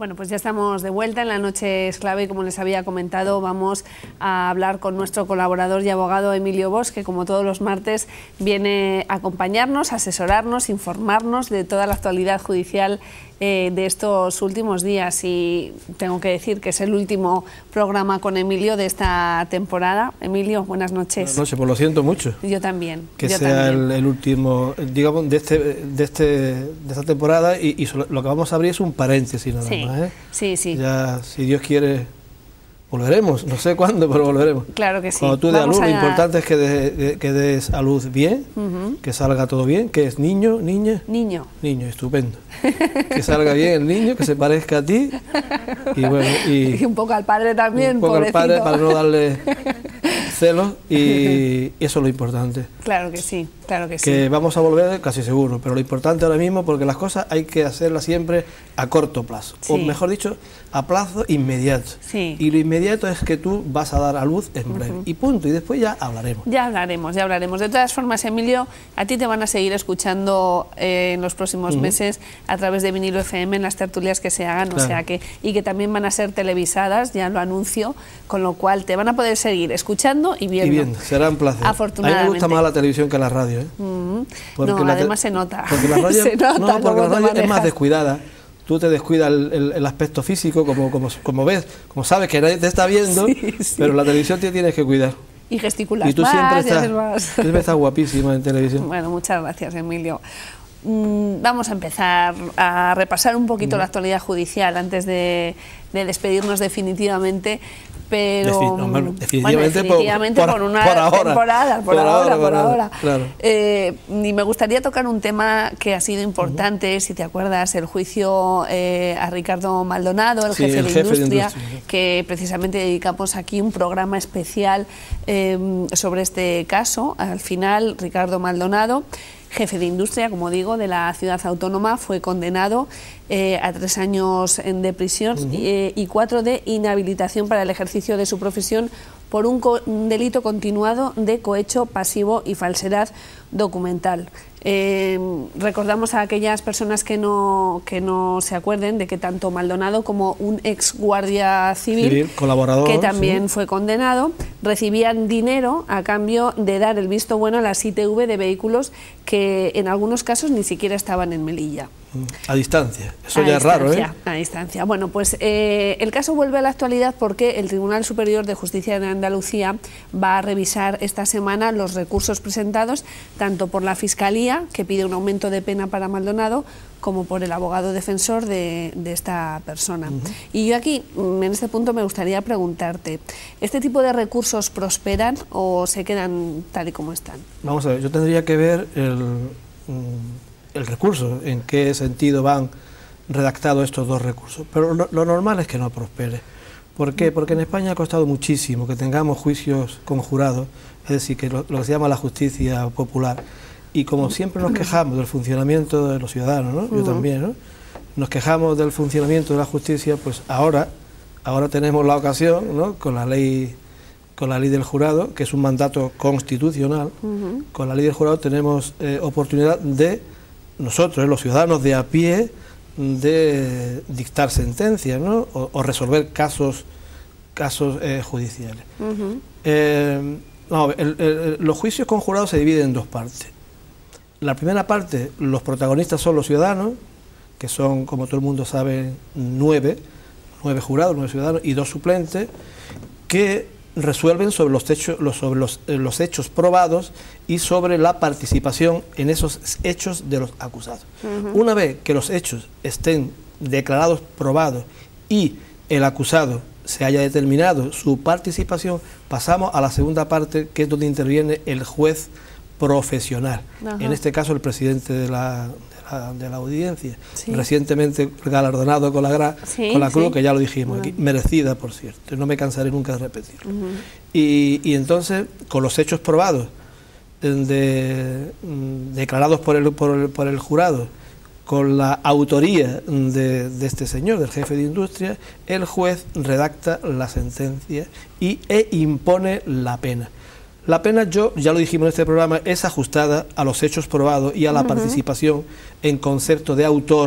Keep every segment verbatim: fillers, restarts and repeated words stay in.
Bueno, pues ya estamos de vuelta en la noche es clave y como les había comentado vamos a hablar con nuestro colaborador y abogado Emilio Bosch, que como todos los martes viene a acompañarnos, asesorarnos, informarnos de toda la actualidad judicial eh, de estos últimos días, y tengo que decir que es el último programa con Emilio de esta temporada. Emilio, buenas noches. Buenas noches, pues lo siento mucho. Yo también. Que yo sea también. El, el último, digamos, de este, de este, de esta temporada, y, y lo que vamos a abrir es un paréntesis nada Sí, más, ¿eh? sí, sí. Ya, si Dios quiere, volveremos, no sé cuándo, pero volveremos. Claro que sí. Cuando tú des a luz, a... lo importante es que, de, de, que des a luz bien, uh-huh. que salga todo bien, que es niño, niña. Niño. Niño, estupendo. Que salga bien el niño, que se parezca a ti. Y bueno, y, y un poco al padre también, un poco pobrecito. al padre para no darle celos, y eso es lo importante. Claro que sí, claro que, que sí. Que vamos a volver casi seguro, pero lo importante ahora mismo, porque las cosas hay que hacerlas siempre a corto plazo, sí. o mejor dicho, a plazo inmediato. Sí. Y lo inmediato es que tú vas a dar a luz en breve, uh-huh. y punto, y después ya hablaremos. Ya hablaremos, ya hablaremos. De todas formas, Emilio, a ti te van a seguir escuchando eh, en los próximos uh-huh. meses a través de Vinilo F M en las tertulias que se hagan, claro. o sea que, y que también van a ser televisadas, ya lo anuncio, con lo cual te van a poder seguir escuchando y viendo. Y viendo, será un placer. Afortunadamente. A mí me gusta más la televisión que la radio, ¿eh? Uh-huh. No, la además se nota. Porque la radio, se nota no, porque la radio es más descuidada. Tú te descuidas el, el, el aspecto físico, como, como, como ves, como sabes que nadie te está viendo, sí, sí. pero la televisión te tienes que cuidar. Y gesticulas y tú más, siempre estás, y más. siempre estás guapísima en televisión. Bueno, muchas gracias, Emilio. Mm, vamos a empezar a repasar un poquito mm. la actualidad judicial antes de, de despedirnos definitivamente. Pero Defi no, bueno, definitivamente, bueno, definitivamente por, por, por una por ahora, temporada, por, por ahora, ahora, por ahora. ahora. Claro. Eh, y me gustaría tocar un tema que ha sido importante, uh-huh. si te acuerdas, el juicio eh, a Ricardo Maldonado, el, sí, jefe, el de, jefe industria, de industria, que precisamente dedicamos aquí un programa especial eh, sobre este caso. Al final, Ricardo Maldonado, jefe de industria, como digo, de la ciudad autónoma, fue condenado eh, a tres años de prisión uh-huh. eh, y cuatro de inhabilitación para el ejercicio de su profesión por un, un delito continuado de cohecho pasivo y falsedad documental. Eh, recordamos a aquellas personas que no, que no se acuerden de que tanto Maldonado como un ex guardia civil, civil colaborador, que también sí. fue condenado, recibían dinero a cambio de dar el visto bueno a las I T V de vehículos que en algunos casos ni siquiera estaban en Melilla. A distancia, eso a ya es raro, ¿eh? A distancia. Bueno, pues eh, el caso vuelve a la actualidad porque el Tribunal Superior de Justicia de Andalucía va a revisar esta semana los recursos presentados tanto por la Fiscalía, que pide un aumento de pena para Maldonado, como por el abogado defensor de, de esta persona. Uh-huh. Y yo aquí, en este punto, me gustaría preguntarte, ¿este tipo de recursos prosperan o se quedan tal y como están? Vamos a ver, yo tendría que ver el... el recurso, en qué sentido van redactados estos dos recursos, pero lo, lo normal es que no prospere. ¿Por qué? Porque en España ha costado muchísimo que tengamos juicios conjurados, es decir, que lo, lo que se llama la justicia popular, y como siempre nos quejamos del funcionamiento de los ciudadanos, ¿no? Yo también, ¿no? Nos quejamos del funcionamiento de la justicia, pues ahora, ahora tenemos la ocasión, ¿no? Con la ley con la ley del jurado, que es un mandato constitucional, uh-huh. con la ley del jurado tenemos eh, oportunidad de nosotros, eh, los ciudadanos de a pie, de dictar sentencias, ¿no? o, o resolver casos casos eh, judiciales. Uh-huh. eh, no, el, el, los juicios conjurados se dividen en dos partes. La primera parte, los protagonistas son los ciudadanos, que son, como todo el mundo sabe, nueve, nueve jurados, nueve ciudadanos y dos suplentes, que resuelven sobre los hechos, sobre los, los hechos probados y sobre la participación en esos hechos de los acusados. Uh-huh. Una vez que los hechos estén declarados probados y el acusado se haya determinado su participación, pasamos a la segunda parte, que es donde interviene el juez profesional. Uh-huh. En este caso el presidente de la, de la, de la audiencia, sí. recientemente galardonado con la, gra, sí, con la cruz, sí. que ya lo dijimos uh-huh. aquí, merecida por cierto, no me cansaré nunca de repetirlo. Uh-huh. y, y entonces, con los hechos probados, de, de, declarados por el, por, el, por el jurado, con la autoría de, de este señor, del jefe de industria, el juez redacta la sentencia y, e impone la pena. La pena, yo ya lo dijimos en este programa, es ajustada a los hechos probados y a la uh-huh. participación en concepto de autor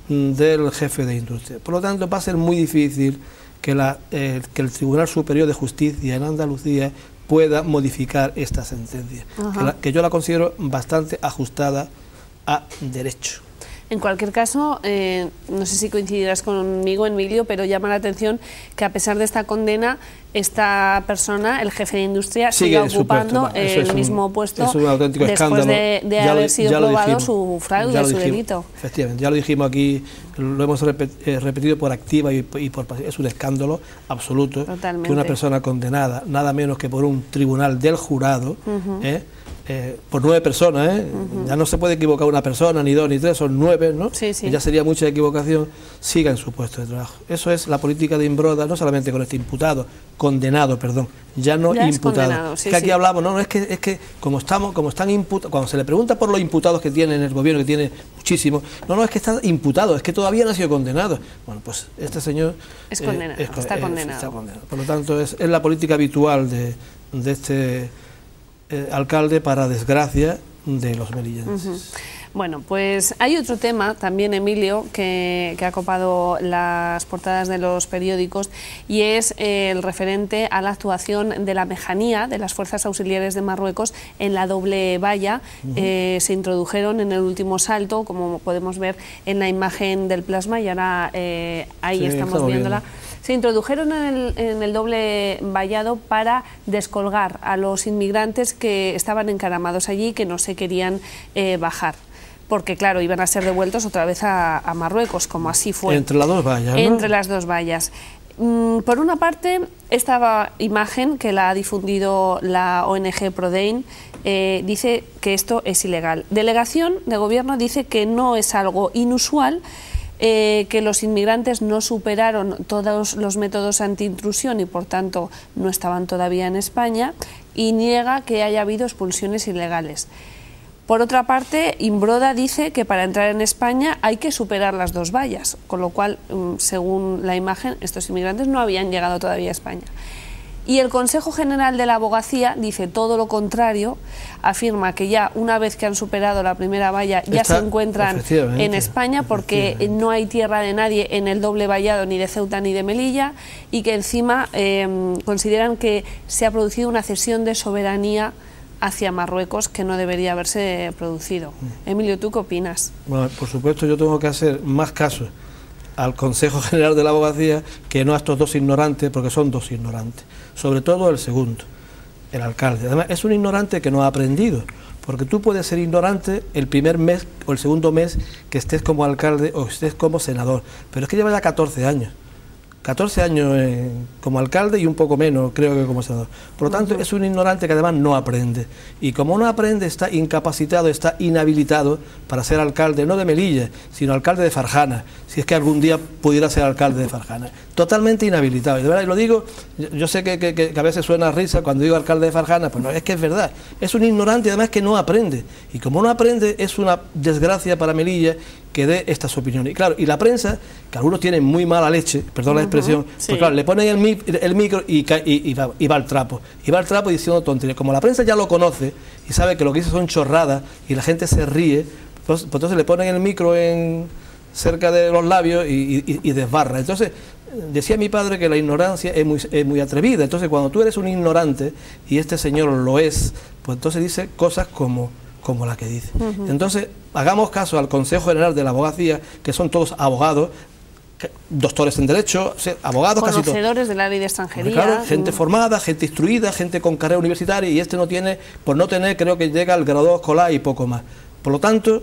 del jefe de industria. Por lo tanto, va a ser muy difícil que, la, eh, que el Tribunal Superior de Justicia en Andalucía pueda modificar esta sentencia, que, la, que yo la considero bastante ajustada a derecho. En cualquier caso, eh, no sé si coincidirás conmigo, Emilio, pero llama la atención que a pesar de esta condena, esta persona, el jefe de industria, sigue ocupando puesto, el un, mismo puesto después escándalo. de, de haber lo, sido probado dijimos, su fraude, su dijimos, delito. Efectivamente, ya lo dijimos aquí, lo hemos repetido por activa y por, y por pasiva. Es un escándalo absoluto. Totalmente. Que una persona condenada, nada menos que por un tribunal del jurado, uh-huh. eh, Eh, por nueve personas, ¿eh? Uh-huh. Ya no se puede equivocar una persona, ni dos, ni tres, son nueve, ¿no? Sí, sí. Ya sería mucha equivocación, siga en su puesto de trabajo. Eso es la política de Imbroda, no solamente con este imputado, condenado, perdón, ya no ya imputado. Sí, que aquí sí. hablamos, no, no, es que, es que como estamos, como están imputados, cuando se le pregunta por los imputados que tiene en el gobierno, que tiene muchísimos, no, no, es que está imputado, es que todavía no ha sido condenado. Bueno, pues este señor... Es condenado, eh, es, está, eh, condenado. está condenado. Por lo tanto, es, es la política habitual de, de este... Eh, alcalde, para desgracia de los melillenses. Uh-huh. Bueno, pues hay otro tema también, Emilio, que, que ha copado las portadas de los periódicos, y es eh, el referente a la actuación de la Mejanía, de las Fuerzas Auxiliares de Marruecos, en la doble valla. Uh-huh. eh, se introdujeron en el último salto, como podemos ver en la imagen del plasma, y ahora eh, ahí sí, estamos viéndola. Viendo. Se introdujeron en el, en el doble vallado para descolgar a los inmigrantes que estaban encaramados allí y que no se querían eh, bajar. Porque, claro, iban a ser devueltos otra vez a, a Marruecos, como así fue. Entre las dos vallas, ¿no? Entre las dos vallas. Mm, por una parte, esta imagen que la ha difundido la O N G Prodein eh, dice que esto es ilegal. Delegación de Gobierno dice que no es algo inusual, Eh, que los inmigrantes no superaron todos los métodos antiintrusión y por tanto no estaban todavía en España, y niega que haya habido expulsiones ilegales. Por otra parte, Imbroda dice que para entrar en España hay que superar las dos vallas, con lo cual, según la imagen, estos inmigrantes no habían llegado todavía a España. Y el Consejo General de la Abogacía dice todo lo contrario, afirma que ya una vez que han superado la primera valla ya Está, se encuentran en España, porque no hay tierra de nadie en el doble vallado, ni de Ceuta ni de Melilla, y que encima eh, consideran que se ha producido una cesión de soberanía hacia Marruecos que no debería haberse producido. Mm. Emilio, ¿tú qué opinas? Bueno, por supuesto yo tengo que hacer más caso al Consejo General de la Abogacía que no a estos dos ignorantes, porque son dos ignorantes, sobre todo el segundo, el alcalde. Además, es un ignorante que no ha aprendido, porque tú puedes ser ignorante el primer mes o el segundo mes que estés como alcalde o estés como senador, pero es que lleva ya catorce años. catorce años eh, como alcalde y un poco menos, creo que como senador. Por lo tanto, es un ignorante que además no aprende. Y como no aprende, está incapacitado, está inhabilitado para ser alcalde, no de Melilla, sino alcalde de Farjana, si es que algún día pudiera ser alcalde de Farjana. Totalmente inhabilitado. Y de verdad, y lo digo, yo sé que, que, que a veces suena risa cuando digo alcalde de Farjana, pues no, es que es verdad. Es un ignorante además que no aprende. Y como no aprende, es una desgracia para Melilla que dé estas opiniones. Y claro, y la prensa, que algunos tienen muy mala leche, perdón uh-huh, la expresión, sí. Pues claro, le ponen el, mic, el micro y, y, y, va, y va al trapo. Y va al trapo diciendo tonterías. Como la prensa ya lo conoce y sabe que lo que dice son chorradas y la gente se ríe, pues, pues entonces le ponen el micro en, cerca de los labios y, y, y desbarra. Entonces, decía mi padre que la ignorancia es muy, es muy atrevida. Entonces, cuando tú eres un ignorante y este señor lo es, pues entonces dice cosas como... como la que dice. Uh-huh. Entonces, hagamos caso al Consejo General de la Abogacía, que son todos abogados, que, doctores en Derecho, abogados casi todos. Conocedores de la ley de extranjería. Claro, gente uh-huh. formada, gente instruida, gente con carrera universitaria, y este no tiene, por no tener, creo que llega al grado escolar y poco más. Por lo tanto,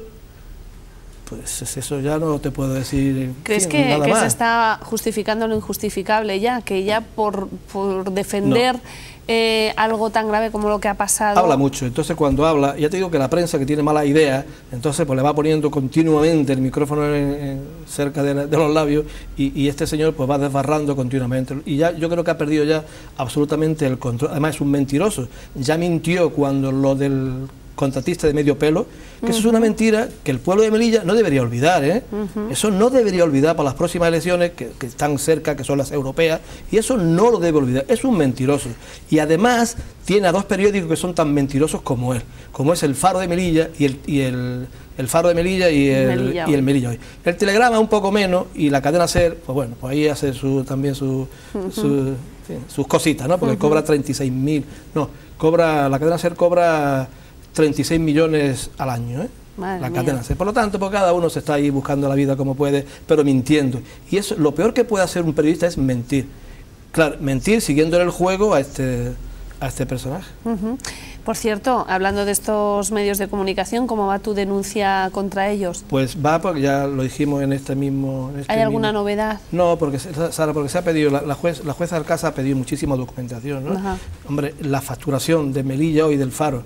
pues eso ya no te puedo decir. ¿Crees sí, que, nada que más. se está justificando lo injustificable ya? Que ya por, por defender... No. Eh, algo tan grave como lo que ha pasado. Habla mucho, entonces cuando habla, ya te digo que la prensa que tiene mala idea, entonces pues le va poniendo continuamente el micrófono en, en, cerca de, de los labios y, y este señor pues va desbarrando continuamente. Y ya yo creo que ha perdido ya absolutamente el control. Además es un mentiroso, ya mintió cuando lo del contratista de medio pelo, que uh-huh. eso es una mentira que el pueblo de Melilla no debería olvidar, ¿eh? Uh-huh. Eso no debería olvidar para las próximas elecciones que, que están cerca, que son las europeas, y eso no lo debe olvidar, es un mentiroso. Y además tiene a dos periódicos que son tan mentirosos como él, como es el Faro de Melilla y el, y el, el Faro de Melilla y el Melilla, y el Melilla Hoy. El Telegrama un poco menos y la cadena SER, pues bueno, pues ahí hace su, también su, uh-huh. su, sí, sus cositas, ¿no? Porque uh-huh. cobra treinta y seis mil, no, cobra, la cadena SER cobra treinta y seis millones al año, ¿eh? Madre la cadena SER. Por lo tanto, pues cada uno se está ahí buscando la vida como puede, pero mintiendo. Y eso, lo peor que puede hacer un periodista es mentir. Claro, mentir siguiéndole el juego a este, a este personaje. Uh-huh. Por cierto, hablando de estos medios de comunicación, ¿cómo va tu denuncia contra ellos? Pues va, porque ya lo dijimos en este mismo... En este ¿Hay alguna mismo... novedad? No, porque, Sara, porque se ha pedido, la, la, juez, la jueza Alcázar ha pedido muchísima documentación, ¿no? Ajá. Hombre, la facturación de Melilla Hoy del Faro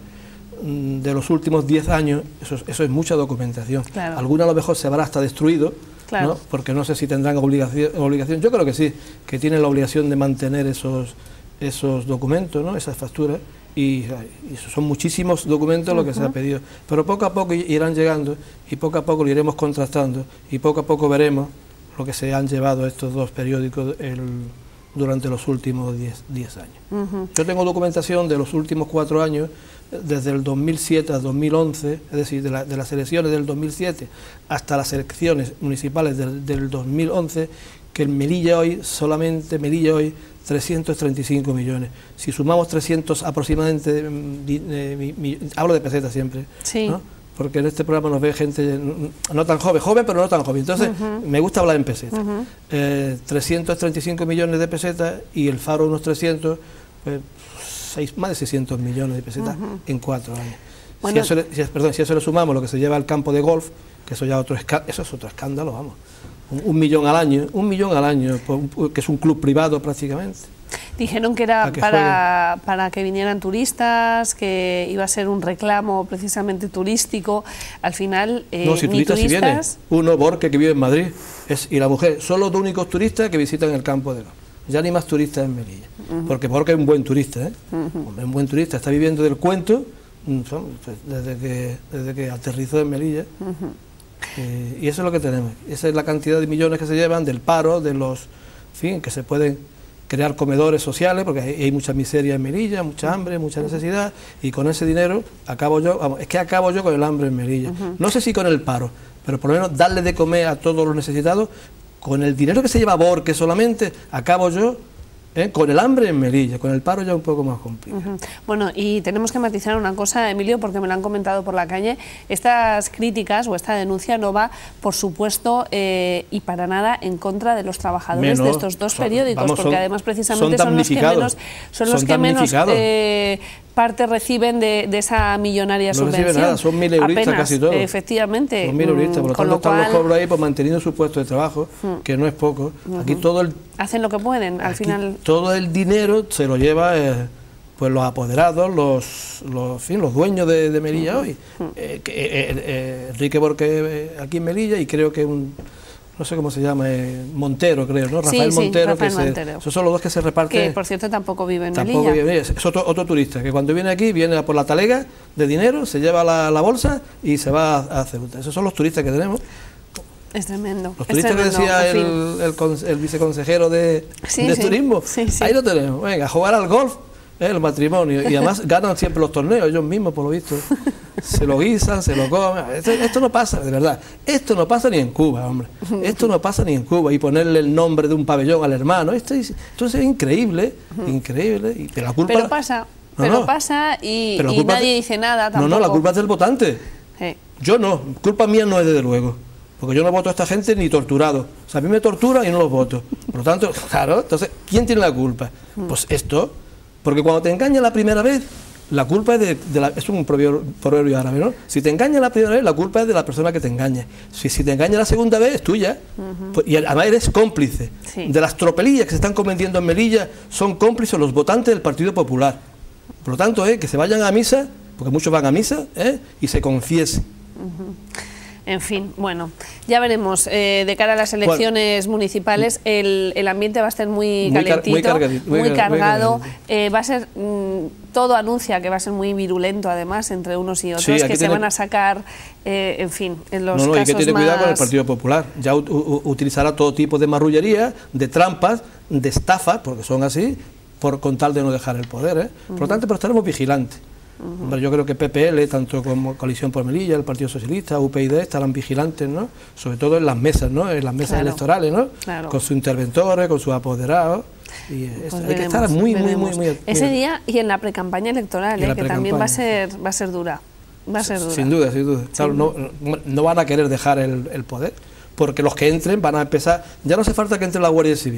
de los últimos diez años, eso, eso es mucha documentación. Claro. Alguna a lo mejor se habrá hasta destruido, claro. ¿no? Porque no sé si tendrán obligación, obligación, yo creo que sí, que tienen la obligación de mantener esos, esos documentos, ¿no? Esas facturas, y, y son muchísimos documentos uh-huh. lo que se ha pedido, pero poco a poco irán llegando y poco a poco lo iremos contrastando y poco a poco veremos lo que se han llevado estos dos periódicos el, durante los últimos diez años. Uh-huh. Yo tengo documentación de los últimos cuatro años, desde el dos mil siete al dos mil once, es decir, de, la, de las elecciones del dos mil siete hasta las elecciones municipales del, del dos mil once, que en Melilla Hoy, solamente Melilla Hoy, trescientos treinta y cinco millones. Si sumamos trescientos aproximadamente, eh, mi, mi, hablo de pesetas siempre, sí. ¿no? Porque en este programa nos ve gente no tan joven, joven pero no tan joven, entonces uh-huh. me gusta hablar en pesetas. Uh-huh. eh, trescientos treinta y cinco millones de pesetas y el Faro unos trescientos, pues, seis, más de seiscientos millones de pesetas uh-huh. en cuatro años. Bueno. Si, eso le, si, perdón, si eso le sumamos lo que se lleva al campo de golf, que eso ya otro eso es otro escándalo, vamos. Un, un millón al año, un millón al año, que es un club privado prácticamente. Dijeron que era para, para que vinieran turistas, que iba a ser un reclamo precisamente turístico. Al final, eh, no, si ni turistas, turistas... Si viene. Uno, Borque, que vive en Madrid, es, y la mujer, son los dos únicos turistas que visitan el campo de golf. Ya ni más turistas en Melilla, uh-huh. porque Borque es un buen turista, ¿eh? Uh-huh. Es un buen turista, está viviendo del cuento desde que, desde que aterrizó en Melilla. Uh-huh. Eh, y eso es lo que tenemos, esa es la cantidad de millones que se llevan del paro, de los, en fin, que se pueden crear comedores sociales, porque hay, hay mucha miseria en Melilla, mucha hambre, mucha necesidad, y con ese dinero acabo yo, vamos, es que acabo yo con el hambre en Melilla. Uh-huh. No sé si con el paro, pero por lo menos darle de comer a todos los necesitados, con el dinero que se lleva Borque solamente, acabo yo ¿Eh? con el hambre en Melilla, con el paro ya un poco más complicado. Uh-huh. Bueno, y tenemos que matizar una cosa, Emilio, porque me lo han comentado por la calle, estas críticas o esta denuncia no va, por supuesto, eh, y para nada en contra de los trabajadores menos, de estos dos son, periódicos, vamos, porque son, además precisamente son, son los que menos, son los son que menos eh, parte reciben de, de esa millonaria no subvención. No reciben nada, son mil euristas apenas, casi todos. Efectivamente. Son mil euristas, por lo tanto están los cobros ahí pues, manteniendo su puesto de trabajo, uh-huh. que no es poco. Uh-huh. Aquí todo el... Hacen lo que pueden, al final... Todo el dinero se lo lleva eh, pues los apoderados, los, los, en fin, los dueños de, de Melilla uh-huh. Hoy. Uh-huh. eh, que, eh, eh, Enrique Borque eh, aquí en Melilla y creo que un... no sé cómo se llama, eh, Montero creo, ¿no? Rafael sí, sí, Montero, Rafael que Montero. Se, esos son los dos que se reparten. Que por cierto tampoco vive en tampoco Melilla. Vive, es otro, otro turista, que cuando viene aquí, viene por la talega de dinero, se lleva la, la bolsa y se va a, a Ceuta. Esos son los turistas que tenemos. Es tremendo. Los turistas tremendo, que decía el, el, el viceconsejero de, sí, de sí, turismo, sí, sí. ahí lo tenemos. Venga, a jugar al golf, eh, el matrimonio, y además ganan siempre los torneos, ellos mismos por lo visto. Se lo guisan, se lo comen. Esto, esto no pasa, de verdad. Esto no pasa ni en Cuba, hombre. Esto no pasa ni en Cuba. Y ponerle el nombre de un pabellón al hermano. Esto es, esto es increíble, increíble. Y la culpa, pero pasa, no, pero no. pasa y, pero y nadie de, dice nada tampoco. No, no, la culpa es del votante. Sí. Yo no, culpa mía no es desde luego. Porque yo no voto a esta gente ni torturado. O sea, a mí me torturan y no los voto. Por lo tanto, claro, entonces, ¿quién tiene la culpa? Pues esto. Porque cuando te engañan la primera vez, la culpa es de, de la, es un proverbio, proverbio árabe, ¿no? Si te engaña la primera vez, la culpa es de la persona que te engaña. Si, si te engaña la segunda vez, es tuya. Uh-huh. Pues, y además eres cómplice. Sí. De las tropelías que se están cometiendo en Melilla, son cómplices los votantes del Partido Popular. Por lo tanto, eh, que se vayan a misa, porque muchos van a misa, eh, y se confiesen. Uh-huh. En fin, bueno, ya veremos. Eh, de cara a las elecciones bueno, municipales, el, el ambiente va a estar muy, muy calentito, muy, cargadito, muy, muy cargado. Muy eh, va a ser, mmm, todo anuncia que va a ser muy virulento, además, entre unos y otros, sí, que tiene... se van a sacar, eh, en fin, en los no, no, casos y que tiene más... cuidado con el Partido Popular. Ya utilizará todo tipo de marrullería, de trampas, de estafas, porque son así, por con tal de no dejar el poder. ¿eh? Por lo tanto, pero estaremos vigilantes. Uh-huh. Hombre, yo creo que P P L, tanto como Coalición por Melilla, el Partido Socialista, U P y D, estarán vigilantes, ¿no? Sobre todo en las mesas, ¿no? En las mesas claro, electorales, ¿no? Claro. Con sus interventores, con sus apoderados. Y pues hay veremos, que estar muy, muy, muy, muy, muy... Ese día y en la precampaña electoral, eh, que también va a ser va a ser dura. Va a ser dura. Sin duda, sin duda. Claro, sí. no, no van a querer dejar el, el poder, porque los que entren van a empezar... Ya no hace falta que entre la Guardia Civil.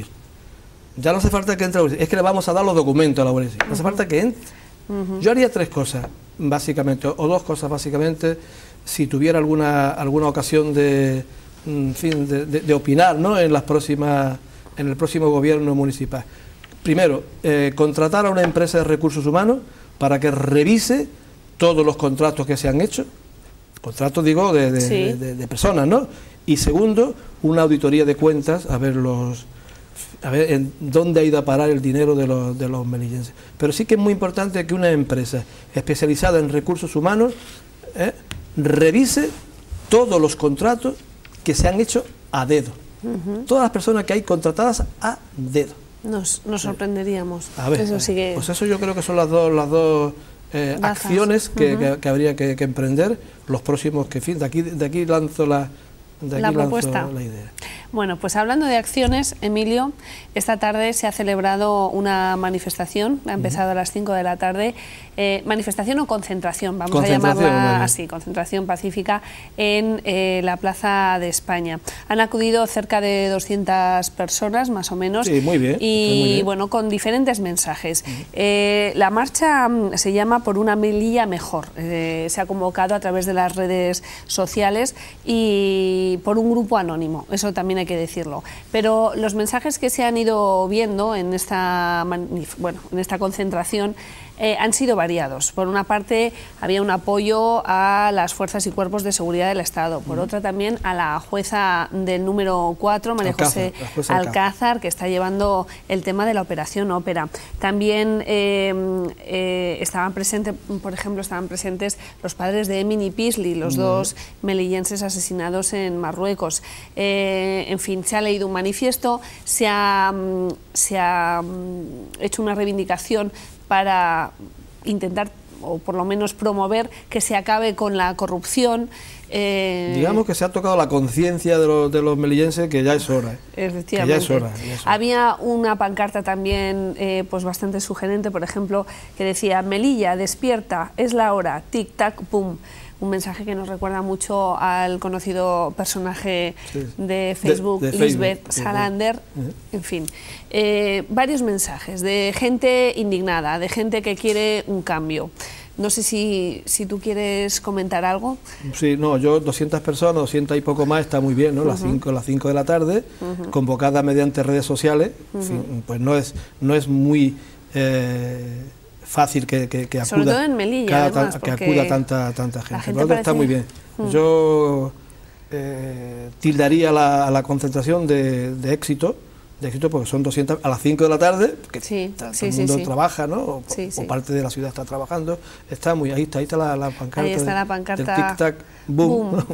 Ya no hace falta que entre la Guardia Civil. Es que le vamos a dar los documentos a la Guardia Civil. No hace uh-huh. falta que entre. Uh-huh. Yo haría tres cosas, básicamente, o dos cosas, básicamente, si tuviera alguna alguna ocasión de, en fin, de, de, de opinar, ¿no? en las próximas, en el próximo gobierno municipal. Primero, eh, contratar a una empresa de recursos humanos para que revise todos los contratos que se han hecho, contratos, digo, de, de, sí. de, de, de personas, ¿no? Y segundo, una auditoría de cuentas, a ver los... a ver en dónde ha ido a parar el dinero de los, de los melillenses. Pero sí que es muy importante que una empresa especializada en recursos humanos eh, revise todos los contratos que se han hecho a dedo. Uh-huh. Todas las personas que hay contratadas a dedo. Nos, nos sorprenderíamos. A ver, eso sí que... pues eso yo creo que son las dos, las dos eh, acciones que, uh-huh. que, que habría que, que emprender los próximos, que en fin, de aquí, de aquí lanzo la... De aquí la propuesta. La idea. Bueno, pues hablando de acciones, Emilio, esta tarde se ha celebrado una manifestación, ha empezado uh-huh. a las cinco de la tarde, eh, manifestación o concentración, vamos a llamarla así, concentración pacífica en eh, la Plaza de España. Han acudido cerca de doscientas personas, más o menos, sí, muy bien, y muy bien. bueno, con diferentes mensajes. Uh-huh. eh, la marcha se llama Por una Melilla Mejor, eh, se ha convocado a través de las redes sociales y por un grupo anónimo, eso también hay que decirlo, pero los mensajes que se han ido viendo en esta, bueno, en esta concentración Eh, han sido variados. Por una parte había un apoyo a las fuerzas y cuerpos de seguridad del Estado, por uh-huh. otra también a la jueza del número cuatro, María José Alcázar, Alcázar, que está llevando el tema de la operación Ópera. También eh, eh, estaban presentes, por ejemplo, estaban presentes los padres de Emin y Pisli, los uh-huh. dos melillenses asesinados en Marruecos. Eh, en fin, se ha leído un manifiesto, se ha, se ha hecho una reivindicación para intentar, o por lo menos promover, que se acabe con la corrupción. Eh, Digamos que se ha tocado la conciencia de los, de los melillenses, que ya es hora. ¿eh? Efectivamente. Que ya es hora, ya es hora. Había una pancarta también eh, pues bastante sugerente, por ejemplo, que decía: Melilla, despierta, es la hora, tic-tac, pum. Un mensaje que nos recuerda mucho al conocido personaje sí. de Facebook, de, de Lisbeth Facebook. Salander. Uh-huh. En fin, eh, varios mensajes de gente indignada, de gente que quiere un cambio. No sé si, si tú quieres comentar algo. Sí, no, yo doscientas personas, doscientas y poco más, está muy bien, ¿no? Uh-huh. Las cinco, las cinco de la tarde, uh-huh. convocada mediante redes sociales, uh-huh. en fin, pues no es, no es muy... Eh, fácil que, que, que acuda, sobre todo en Melilla, además, que acuda tanta, tanta gente. gente parece... Está muy bien. Hmm. Yo eh, tildaría la, a la concentración de, de éxito, de éxito porque son doscientas a las cinco de la tarde, que sí, todo sí, el mundo sí, sí. trabaja, ¿no? O, sí, sí. o parte de la ciudad está trabajando. Está muy, ahí está, ahí está la, la pancarta. Ahí está de, la pancarta. Del tic-tac, boom. boom.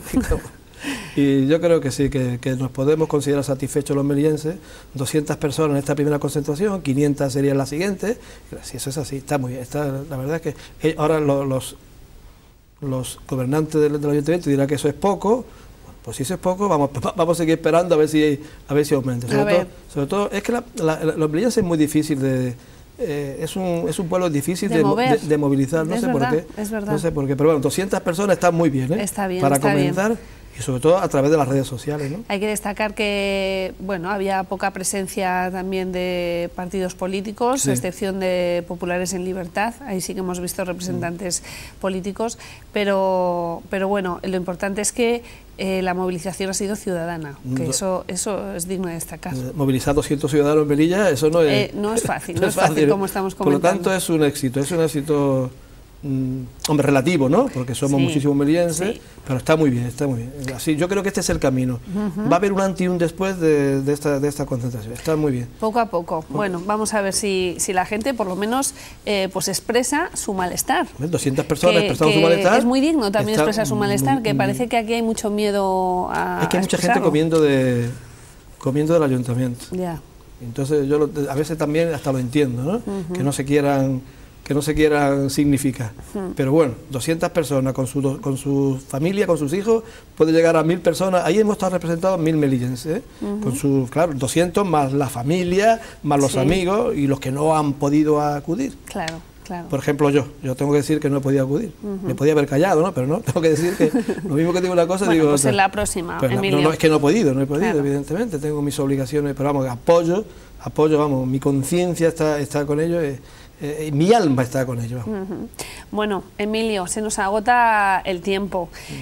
Y yo creo que sí, que, que nos podemos considerar satisfechos los melillenses. doscientas personas en esta primera concentración, quinientas serían la siguiente. Si eso es así, está muy bien. Está, la verdad es que ahora los, los, los gobernantes del, del ayuntamiento dirán que eso es poco. Pues si eso es poco, vamos, vamos a seguir esperando a ver si, a ver si aumenta. Sobre, todo, sobre todo, es que la, la, los melillenses es muy difícil de... Eh, es, un, es un pueblo difícil de, de, de, de movilizar, no es sé verdad, por qué. Es verdad. No sé por qué, pero bueno, doscientas personas están muy bien, ¿eh? Está bien, para está comenzar. Bien. Y sobre todo a través de las redes sociales, ¿no? Hay que destacar que, bueno, había poca presencia también de partidos políticos, sí. a excepción de Populares en Libertad. Ahí sí que hemos visto representantes mm. políticos, pero, pero bueno, lo importante es que eh, la movilización ha sido ciudadana, que eso, eso es digno de destacar. Movilizar doscientos ciudadanos en Melilla, eso no es... Eh, no es fácil, no, no es fácil, fácil como estamos comentando. Por lo tanto, es un éxito, es un éxito... mm, hombre, relativo, ¿no? Porque somos sí, muchísimos melillenses, sí. pero está muy bien, está muy bien. Así, yo creo que este es el camino. Uh-huh. Va a haber un antes y un después de, de, esta, de esta concentración, está muy bien. Poco a poco. Bueno, vamos a ver si, si la gente por lo menos eh, pues expresa su malestar. doscientas personas que, expresando que su malestar. Es muy digno también está expresar su malestar, muy, que parece que aquí hay mucho miedo a Es que hay mucha expresarlo. gente comiendo, de, comiendo del ayuntamiento. Ya. Entonces yo lo, a veces también hasta lo entiendo, ¿no? Uh-huh. Que no se quieran... que no se quieran significar. Uh-huh. Pero bueno, doscientas personas con su, con su familia, con sus hijos, puede llegar a mil personas. Ahí hemos estado representados mil melillenses, ¿eh? Uh-huh. Con sus, claro, doscientos más la familia, más los sí. amigos y los que no han podido acudir. Claro. Claro. Por ejemplo, yo, yo tengo que decir que no he podido acudir. Uh-huh. Me podía haber callado, ¿no? Pero no, tengo que decir que lo mismo que digo una cosa, bueno, digo pues otra. En la próxima, pero Emilio. No, no, es que no he podido, no he podido, claro. evidentemente. Tengo mis obligaciones, pero vamos, apoyo, apoyo, vamos, mi conciencia está, está con ellos. Eh, Eh, mi alma está con ellos. Uh-huh. Bueno, Emilio, se nos agota el tiempo. Uh-huh.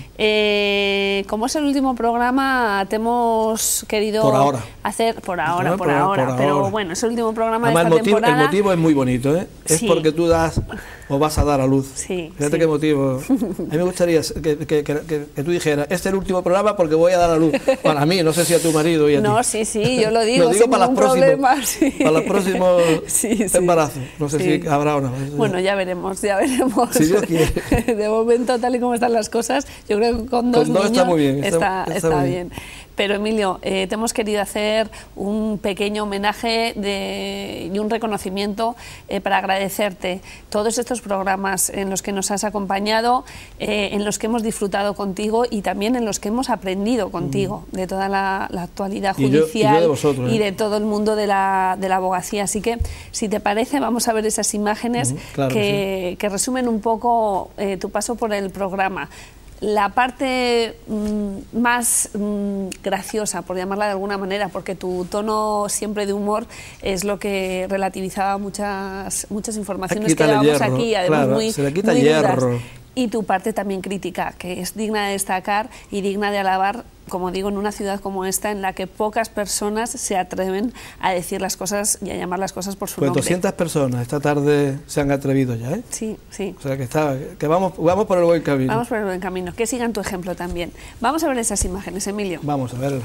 Eh, como es el último programa, te hemos querido por ahora. hacer por ahora, no, por, por, ahora, por pero ahora. bueno, es el último programa Además, de esta el motivo, temporada. El motivo es muy bonito, ¿eh? Es sí. porque tú das o vas a dar a luz. Sí, Fíjate sí. qué motivo. A mí me gustaría que, que, que, que, que tú dijeras, este es el último programa porque voy a dar a luz. Para mí, no sé si a tu marido y a no, ti. No, sí, sí, yo lo digo, lo digo sin para, ningún las problema, próximos, sí. para los próximos sí, sí. embarazos. No sé sí. si habrá o no. Bueno, ya veremos, ya veremos. Si Dios quiere. De momento, tal y como están las cosas, yo creo que con dos con dos niños está muy bien. Está, está, está, está bien. bien. Pero Emilio, eh, te hemos querido hacer un pequeño homenaje de, y un reconocimiento eh, para agradecerte todos estos programas en los que nos has acompañado, eh, en los que hemos disfrutado contigo y también en los que hemos aprendido contigo mm. de toda la, la actualidad judicial y, yo, y, yo de vosotros, y ¿eh? de todo el mundo de la, de la abogacía. Así que, si te parece, vamos a ver esas imágenes mm, claro que, sí. que resumen un poco eh, tu paso por el programa. La parte mmm, más mmm, graciosa, por llamarla de alguna manera, porque tu tono siempre de humor es lo que relativizaba muchas muchas informaciones que llevamos aquí, además claro, muy, se le quita muy hierro. duras. Y tu parte también crítica, que es digna de destacar y digna de alabar, como digo, en una ciudad como esta, en la que pocas personas se atreven a decir las cosas y a llamar las cosas por su pues nombre. Pues doscientas personas esta tarde se han atrevido ya, ¿eh? Sí, sí. O sea que, está, que vamos, vamos por el buen camino. Vamos por el buen camino, que sigan tu ejemplo también. Vamos a ver esas imágenes, Emilio. Vamos a verlas.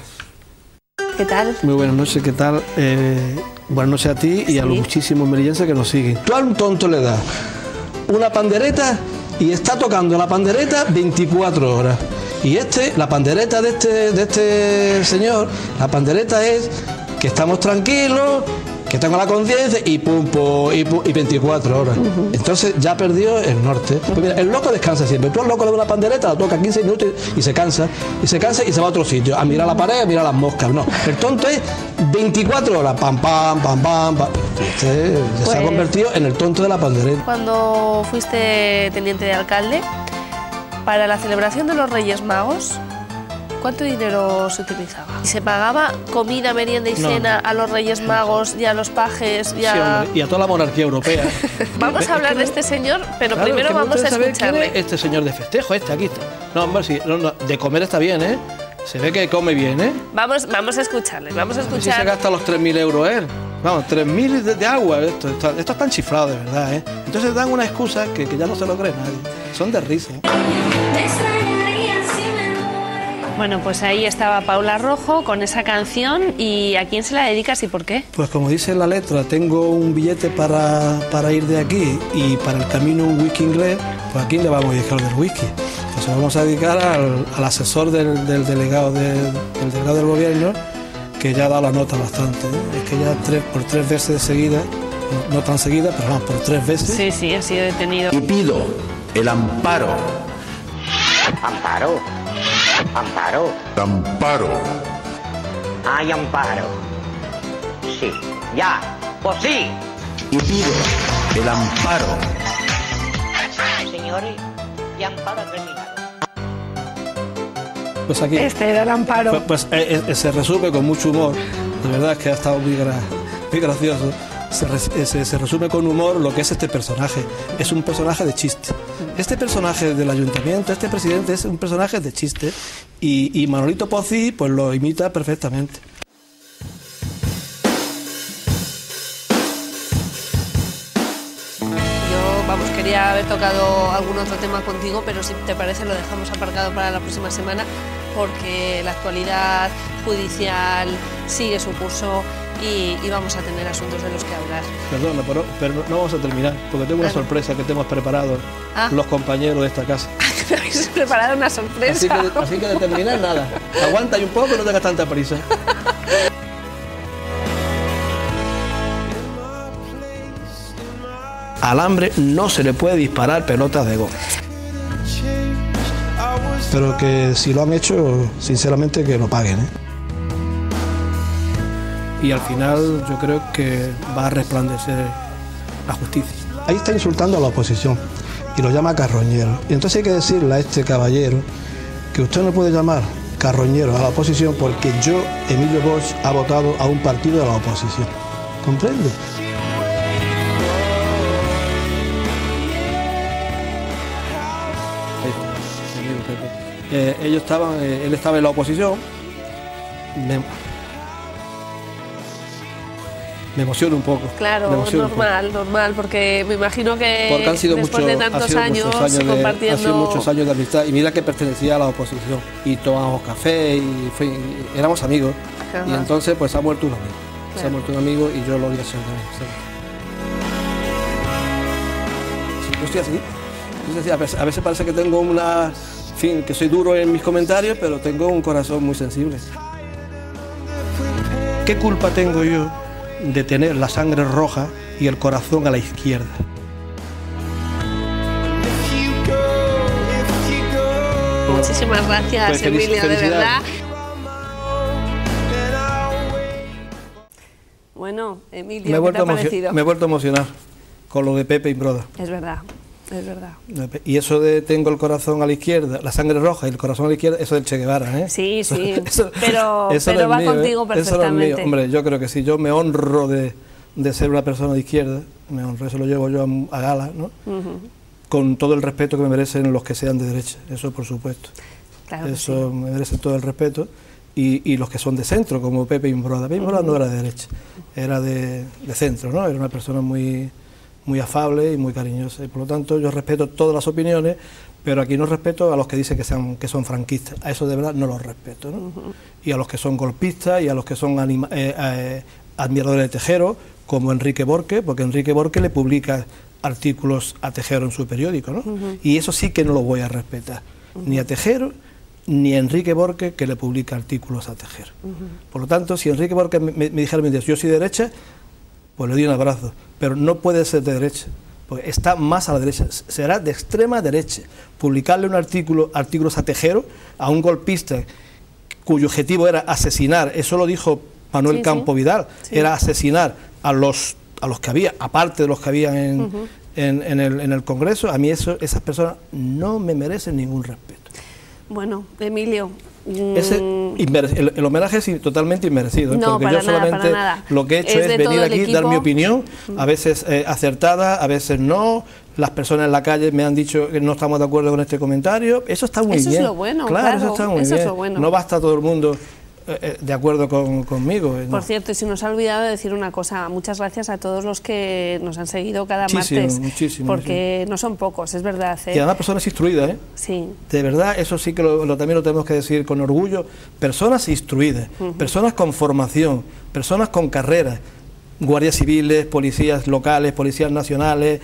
¿Qué tal? Muy buenas noches, ¿qué tal? Eh, buenas noches a ti y sí. a los muchísimos melillenses que nos siguen. Tú a un tonto le das una pandereta y está tocando la pandereta veinticuatro horas. Y este, la pandereta de este, de este señor, la pandereta es que estamos tranquilos, que tengo la conciencia y pum, pum, y, pum, y veinticuatro horas. Uh-huh. Entonces ya perdió el norte. Pues mira, el loco descansa siempre. Tú al loco le das una pandereta, la toca quince minutos y se cansa, y se cansa y se va a otro sitio, a mirar la pared, a mirar las moscas. No, el tonto es veinticuatro horas, pam, pam, pam, pam, pam. Este pues, se ha convertido en el tonto de la pandereta. Cuando fuiste teniente de alcalde, para la celebración de los Reyes Magos, ¿cuánto dinero se utilizaba? ¿Y se pagaba comida, merienda y no. cena a los Reyes Magos y a los pajes? Y a, sí, hombre, y a toda la monarquía europea. Vamos a hablar es que de este señor, pero claro, primero es que vamos a escucharle. Es este señor de festejo, este aquí está. No, hombre, sí, no, no, de comer está bien, ¿eh? Se ve que come bien, ¿eh? Vamos, vamos a escucharle, vamos a escuchar. Si se gasta los tres mil euros él. Vamos, tres mil de, de agua, esto, esto, esto están chiflados de verdad, ¿eh? Entonces dan una excusa que, que ya no se lo cree nadie. Son de risa. Bueno, pues ahí estaba Paula Rojo con esa canción. ¿Y a quién se la dedicas y por qué? Pues como dice en la letra, tengo un billete para, para ir de aquí y para el camino un whisky inglés. Pues a quién le vamos a dedicar del whisky. Pues se lo vamos a dedicar al, al asesor del, del, delegado de, del delegado del gobierno, que ya ha dado la nota bastante, ¿eh? Es que ya tres, por tres veces de seguida, no tan seguida, pero vamos, por tres veces. Sí, sí, ha sido detenido. Y pido el amparo. Amparo. Amparo. Amparo. Hay amparo. Sí. Ya. Pues sí. Y pido el amparo. Señores, ya amparo ha terminado. Pues aquí, este era el amparo. Pues, pues eh, eh, se resume con mucho humor. De verdad es que ha estado muy, gra muy gracioso. Se, se, se resume con humor lo que es este personaje. Es un personaje de chiste. Este personaje del ayuntamiento, este presidente, es un personaje de chiste. Y, y Manolito Pozzi pues lo imita perfectamente. vamos, quería haber tocado algún otro tema contigo, pero si te parece lo dejamos aparcado para la próxima semana, porque la actualidad judicial sigue su curso y, y vamos a tener asuntos de los que hablar. Perdona, pero, pero no vamos a terminar, porque tengo una Claro. sorpresa que te hemos preparado Ah. los compañeros de esta casa. Me habéis preparado una sorpresa. Así que, así que de terminar nada. Aguanta ahí un poco, no tengas tanta prisa. Al hambre no se le puede disparar pelotas de goma. Pero que si lo han hecho, sinceramente que lo paguen, ¿eh? Y al final yo creo que va a resplandecer la justicia. Ahí está insultando a la oposición y lo llama carroñero. Y entonces hay que decirle a este caballero que usted no puede llamar carroñero a la oposición porque yo, Emilio Bosch, ha votado a un partido de la oposición. ¿Comprende? Eh, ellos estaban, eh, él estaba en la oposición. Me, me emociona un poco. Claro, me emociona un poco. normal, normal, porque me imagino que Porque han sido, después mucho, de han tantos sido años, muchos años de, compartiendo... han sido muchos años de amistad. Y mira que pertenecía a la oposición. Y tomábamos café y, fue, y éramos amigos. Ajá. Y entonces pues ha muerto un amigo. Se Claro. ha muerto un amigo y yo lo voy a hacer también. Sí, yo estoy así. Yo estoy así. A veces, a veces parece que tengo una... En fin, que soy duro en mis comentarios, pero tengo un corazón muy sensible. ¿Qué culpa tengo yo de tener la sangre roja y el corazón a la izquierda? Muchísimas gracias, Pues feliz- Emilio, de felicidades. verdad. Bueno, Emilio, Me he, ¿qué te vuelto ha a emocion- parecido? me he vuelto a emocionar con lo de Pepe y Broda. Es verdad, es verdad. Y eso de tengo el corazón a la izquierda, la sangre roja y el corazón a la izquierda, eso del Che Guevara, ¿eh? Sí, sí, Eso- pero, eso no pero es va mío, ¿eh? contigo Eso no es mío. perfectamente. Hombre, yo creo que sí, yo me honro de, de ser una persona de izquierda, me honro, eso lo llevo yo a, a gala, ¿no? Ujú, Con todo el respeto que me merecen los que sean de derecha, eso por supuesto. claro que Eso sí. me merece todo el respeto. Y, y los que son de centro, como Pepe Imbroda. Pepe Imbroda no era de derecha, era de, de centro, ¿no? Era una persona muy, muy afable y muy cariñosa. Y por lo tanto yo respeto todas las opiniones, pero aquí no respeto a los que dicen que, sean, que son franquistas. A eso de verdad no los respeto, ¿no? Uh-huh. Y a los que son golpistas y a los que son anima, eh, eh, admiradores de Tejero, como Enrique Borque, porque Enrique Borque le publica artículos a Tejero en su periódico, ¿no? Uh-huh. Y eso sí que no lo voy a respetar, uh-huh. ni a Tejero ni a Enrique Borque, que le publica artículos a Tejero. Uh-huh. Por lo tanto, si Enrique Borque me, me, me dijera, yo soy de derecha, pues le doy un abrazo, pero no puede ser de derecha, porque está más a la derecha, será de extrema derecha. Publicarle un artículo, artículos a Tejero, a un golpista cuyo objetivo era asesinar, eso lo dijo Manuel sí, Campo sí. Vidal, sí. era asesinar a los, a los que había, aparte de los que había en, uh-huh. en, en, el, en el Congreso. A mí eso, esas personas no me merecen ningún respeto. Bueno, Emilio... Ese, el, el homenaje es totalmente inmerecido, ¿eh? No, porque para yo solamente nada, para lo que he hecho es, es venir aquí, equipo. dar mi opinión, a veces eh, acertada, a veces no. Las personas en la calle me han dicho que no estamos de acuerdo con este comentario. Eso está muy eso bien. Eso es lo bueno, claro, claro. Eso está muy eso bien. Es lo bueno. No basta todo el mundo eh, de acuerdo con, conmigo. Por no. cierto, y se nos ha olvidado de decir una cosa. Muchas gracias a todos los que nos han seguido cada muchísimo, martes. Muchísimo, porque muchísimo. no son pocos, es verdad. ¿eh? Y además personas instruidas, ¿eh? Sí. De verdad, eso sí que lo, lo, también lo tenemos que decir con orgullo. Personas instruidas, uh-huh. personas con formación, personas con carrera, guardias civiles, policías locales, policías nacionales,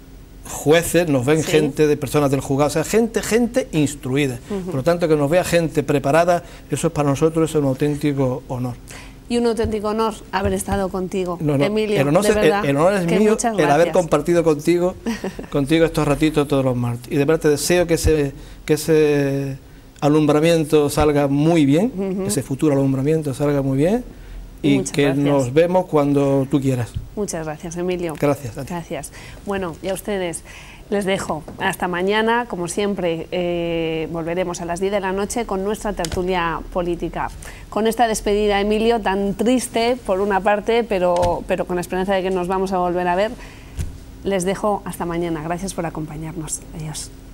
jueces, nos ven sí. gente de personas del juzgado, o sea, gente, gente instruida. Uh-huh. Por lo tanto, que nos vea gente preparada, eso es para nosotros es un auténtico honor. Y un auténtico honor haber estado contigo, no, no, Emilio, el honor, de verdad, el, el honor es mío, el haber compartido contigo, contigo estos ratitos todos los martes. Y de verdad te deseo que ese, que ese alumbramiento salga muy bien, uh-huh. ese futuro alumbramiento salga muy bien, y Muchas que gracias. Nos vemos cuando tú quieras. Muchas gracias, Emilio. Gracias. A ti. Gracias. Bueno, y a ustedes les dejo. Hasta mañana, como siempre, eh, volveremos a las diez de la noche con nuestra tertulia política. Con esta despedida, Emilio, tan triste por una parte, pero, pero con la esperanza de que nos vamos a volver a ver, les dejo hasta mañana. Gracias por acompañarnos. Adiós.